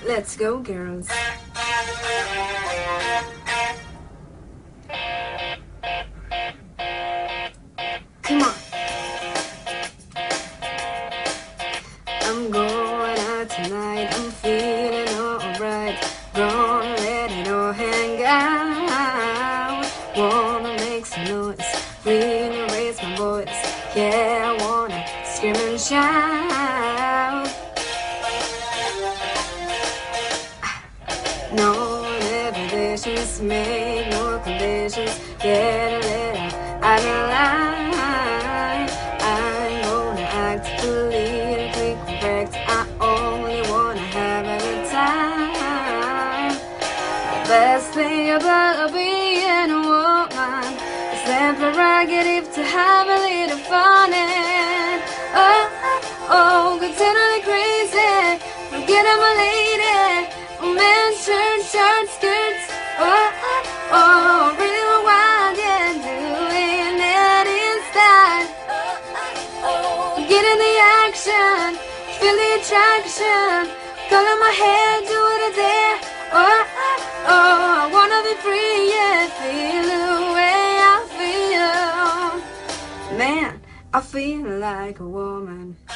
Let's go, girls. Come on. I'm going out tonight, I'm feeling alright. Gonna let it all hang out. Wanna make some noise, really raise my voice. Yeah, I wanna scream and shout. No inhibitions, make no conditions. Get a little out of line. I'm gonna act politically correct. I only wanna have a good time. The best thing about being a woman is that prerogative to have a little fun and continually crazy. Forget I'm a lady. Men's short skirts. Really wild, yeah, doing it in style. Get in the action, feel the attraction. Color my hair, do what I dare. I wanna be free, yeah, feel the way I feel. Man, I feel like a woman.